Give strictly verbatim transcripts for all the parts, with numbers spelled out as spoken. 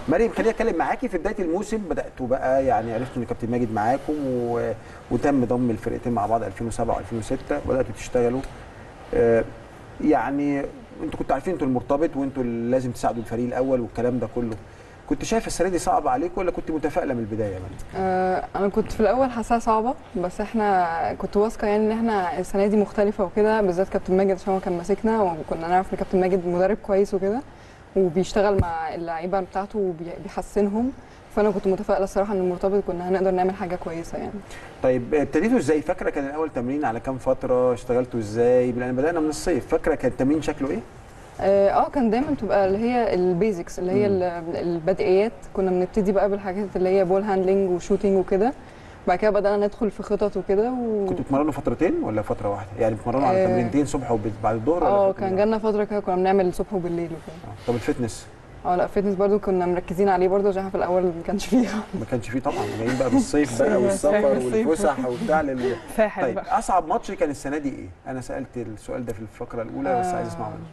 مريم خليني اتكلم معاكي في بدايه الموسم، بداتوا بقى يعني عرفتوا ان كابتن ماجد معاكم و... وتم ضم الفرقتين مع بعض ألفين وسبعة وألفين وستة، بداتوا تشتغلوا. آه يعني انتوا كنتوا عارفين انتوا المرتبط وانتوا اللي لازم تساعدوا الفريق الاول والكلام ده كله. كنت شايف السنه دي صعبه عليكم ولا كنت متفائله من البدايه يا مريم؟ آه انا كنت في الاول حاساها صعبه، بس احنا كنت واثقه يعني ان احنا السنه دي مختلفه وكده، بالذات كابتن ماجد عشان هو كان ماسكنا، وكنا نعرف ان كابتن ماجد مدرب كويس وكده وبيشتغل مع اللعيبه بتاعته وبيحسنهم. فانا كنت متفائله الصراحه ان المرتبط كنا هنقدر نعمل حاجه كويسه يعني. طيب ابتديتوا ازاي؟ فاكره كان الاول تمرين على كام فتره؟ اشتغلتوا ازاي؟ لان بدانا من الصيف، فاكره كان التمرين شكله ايه؟ اه كان دايما تبقى اللي هي البيزكس اللي هي البدئيات، كنا بنبتدي بقى بالحاجات اللي هي بول هاندلنج وشوتينج وكده. بعد كده بدانا ندخل في خطط وكده و... كنتوا بتتمرنوا فترتين ولا فتره واحده؟ يعني بتتمرنوا على تمرينتين صبح وبعد الظهر ولا؟ اه كان جالنا فتره كده كنا بنعمل الصبح وبالليل وكده. آه. طب الفتنس؟ اه لا الفتنس برضو كنا مركزين عليه برضو عشان في الاول ما كانش فيها ما كانش فيه طبعا، جايين بقى بالصيف بقى والسفر والفسح وبتاع لل... طيب بقى. اصعب ماتش كان السنه دي ايه؟ انا سالت السؤال ده في الفقره الاولى آه. بس عايز اسمعه منك.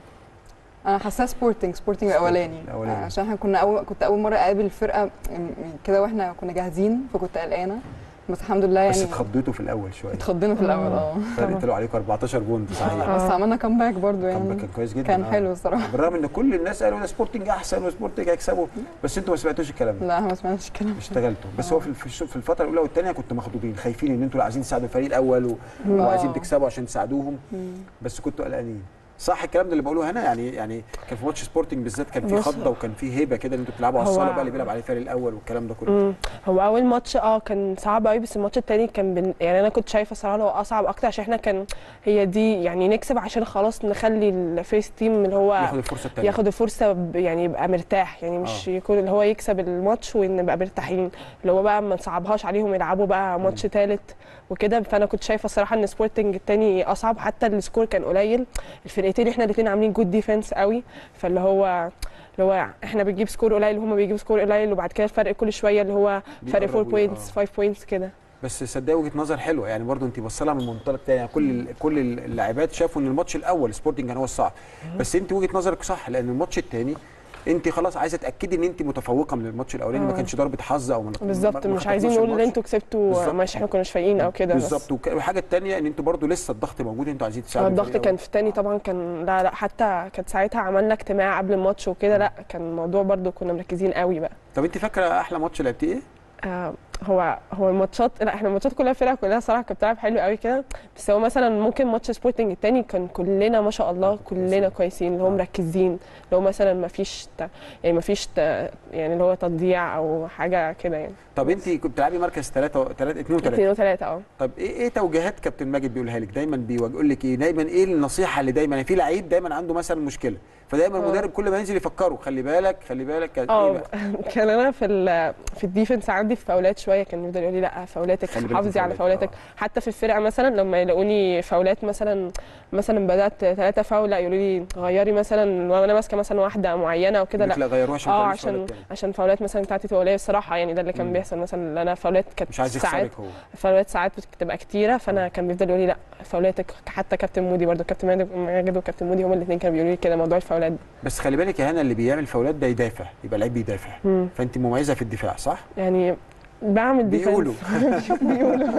انا حاساه سبورتنج سبورتنج الاولاني عشان احنا كنا اول كنت اول مره اقابل الفرقه كده واحنا كنا جاهزين، فكنت قلقانه بس الحمد لله يعني. بس اتخضيتوا في الاول شويه. اتخضينا في الاول اه فرق طلعوا عليكم أربعتاشر بونت صحيح. بس عملنا كامباك برضو يعني. كامباك كان كويس جدا. كان آه. حلو الصراحه بالرغم ان كل الناس قالوا ده سبورتنج احسن وسبورتنج هيكسبوا، بس انتوا ما سمعتوش الكلام ده. لا ما سمعناش الكلام ده. اشتغلتوا بس. هو في في الفتره الاولى والثانيه كنتوا مخضوضين خايفين ان انتوا عايزين تساعدوا الفريق الاول و... وعايزين تكسبوا عشان تساعدوهم، بس كنتوا قلقانين. صح الكلام ده اللي بقوله هنا؟ يعني يعني كان في ماتش سبورتنج بالذات كان في خضه وكان في هيبه كده ان انتوا بتلعبوا على الصاله بقى اللي بيلعب عليه الفريق الاول والكلام ده كله. هو اول ماتش اه كان صعب قوي، بس الماتش الثاني كان بن... يعني انا كنت شايفه صراحه هو اصعب اكتر عشان احنا كان هي دي يعني نكسب عشان خلاص نخلي الفيرست تيم اللي هو ياخد الفرصه الثانيه ياخد الفرصه ب... يعني يبقى مرتاح، يعني مش آه. يكون اللي هو يكسب الماتش ونبقى مرتاحين، اللي هو بقى ما نصعبهاش عليهم يلعبوا بقى ماتش ثالث وكده. فانا كنت شايفه الصراحه ان سبورتنج الثاني اصعب، حتى السكور كان قليل، الفرقتين احنا الاثنين عاملين جود ديفنس قوي، فاللي هو اللي هو احنا بنجيب سكور قليل وهم بيجيبوا سكور قليل، وبعد كده الفرق كل شويه اللي هو فرق أربعة بوينتس خمسة بوينتس كده. بس صدقني وجهه نظر حلوه يعني برضو انت بصلها من منطلق تاني. يعني كل كل اللاعبات شافوا ان الماتش الاول سبورتنج كان هو الصعب، بس انت وجهه نظرك صح، لان الماتش الثاني انت خلاص عايزه تاكدي ان انت متفوقه من الماتش الاولاني، ما كانش ضربه حظ او بالظبط، مش عايزين نقول ان انتوا كسبتوا مش احنا كناش فايقين او كده. بالظبط. والحاجه الثانيه ان انتوا برضو لسه الضغط موجود، انتوا عايزين تساعدوا. الضغط كان في الثاني طبعا كان لا لا حتى كانت ساعتها عملنا اجتماع قبل الماتش وكده، لا كان الموضوع برضو كنا مركزين قوي بقى. طب انت فاكره احلى ماتش لعبتيه ايه؟ آه هو هو الماتشات لا احنا الماتشات كلها فرقه كلها صراحه كانت بتلعب حلو قوي كده، بس هو مثلا ممكن ماتش سبورتنج الثاني كان كلنا ما شاء الله كلنا كويسين، اللي هو مركزين، اللي هو مثلا ما فيش يعني ما فيش يعني اللي هو تضييع او حاجه كده يعني. طب انت كنت بتلعبي مركز ثلاثة ثلاثة اثنين وثلاثة اثنين وثلاثة اه. طب ايه ايه توجيهات كابتن ماجد بيقولها لك دايما؟ بيقول لك ايه دايما؟ ايه النصيحه اللي دايما في لعيب دايما عنده مثلا مشكله، فدايما المدرب كل ما ينزل يفكره خلي بالك خلي بالك اه ايه كان انا في في الديفنس عندي في فاولات شويه كان يفضل يقول لي لا فاولاتك حافظي على فاولاتك. آه. حتى في الفرقه مثلا لما يلاقوني فاولات مثلا مثلا بدات ثلاثه فاول لا يقولوا لي غيري مثلا وانا ماسكه مثلا واحده معينه وكده لا لا غيروها عشان اه عشان عشان فاولات مثلا بتاعتي تبقى قليله الصراحه، يعني ده اللي كان بيحصل مثلا. انا فاولات كانت ساعات فاولات ساعات بتبقى كتيره، فانا كان بيفضل يقول لي لا فاولاتك. حتى كابتن مودي برده كابتن ماجد وكابتن مودي هما الاثنين كانوا بيقولوا لي كده موضوع الفاولات. بس خلي بالك يا هنا اللي بيعمل فاولات ده يدافع، يبقى لعيب بيدافع، فانت مميزه في الدفاع صح؟ يعني بعمل ديفنس بيقولوا بيقولوا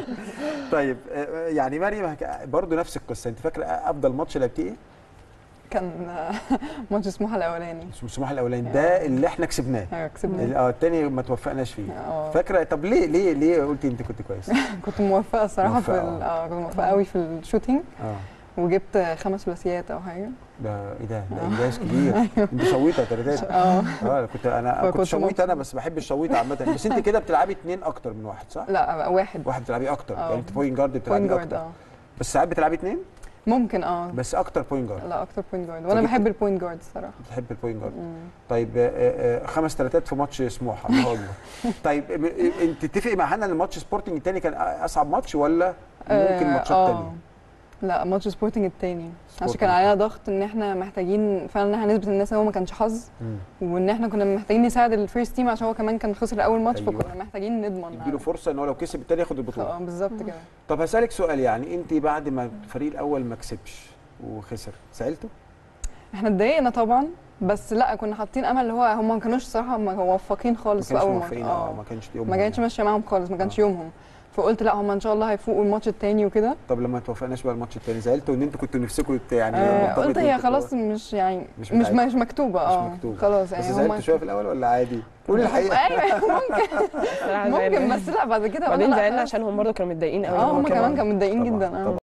طيب يعني مريم برضه نفس القصه، انت فاكره افضل ماتش لعبتيه ايه؟ كان ماتش سموحه الاولاني. سموحه الاولاني ده اللي احنا كسبناه. ايوه كسبناه. اه الثاني ما توفقناش فيه. أوه. فاكره؟ طب ليه ليه ليه قلتي انت كنت كويسه؟ كنت موفقه الصراحه في اه كنت موفقه قوي في الشوتينج. اه وجبت خمس ثلاثيات او حاجه. ده ايه ده؟ ده انجاز كبير. انت شويطه ثلاثات. اه اه كنت انا كنت شويطه انا بس بحب الشويطه عامه. بس انت كده بتلعبي اثنين اكتر من واحد صح؟ لا واحد. واحد بتلعبي اكتر. أوه. يعني انت بوينت جارد بتلعبي اكتر. اه بس ساعات بتلعبي اثنين؟ ممكن اه بس اكتر بوينت جارد. لا اكتر بوينت جارد، وانا بحب البوينت جارد الصراحه. بتحب البوينت جارد. طيب آآ آآ خمس ثلاثات في ماتش سموحه الله اكبر. طيب انت تتفقي مع هنا ان الماتش سبورتنج الثاني كان اصعب ماتش ولا ممكن ماتشات ثانيه؟ لا ماتش سبورتنج الثاني عشان كان علينا ضغط ان احنا محتاجين فعلا ان احنا نثبت للناس ان هو ما كانش حظ، وان احنا كنا محتاجين نساعد الفيرست تيم عشان هو كمان كان خسر اول ماتش. أيوة. فكنا محتاجين نضمن نديله فرصه ان هو لو كسب الثاني ياخد البطوله. اه بالظبط كده. طب هسالك سؤال، يعني انت بعد ما الفريق الاول ما كسبش وخسر زعلتوا؟ احنا اتضايقنا طبعا، بس لا كنا حاطين امل اللي هو هم ما كانوش الصراحه موفقين خالص في اول ماتش. اه ما كانش ما كانش ماشيه معاهم خالص، ما كانش آه. يومهم. فقلت لا هم ان شاء الله هيفوقوا الماتش الثاني وكده. طب لما توفقناش بقى الماتش الثاني زعلتوا ان انتوا كنتوا نفسكم يعني آه قلت هي خلاص مش يعني مش مش, مش مكتوبه اه مش مكتوبة. خلاص يعني. بس زعلتوا شويه في الاول ولا عادي؟ قولي الحقيقه. ايوه ممكن ممكن بس لا بعد كده بعدين زعلنا عشان هم برضه كانوا متضايقين قوي. اه هم كمان كانوا متضايقين جدا اه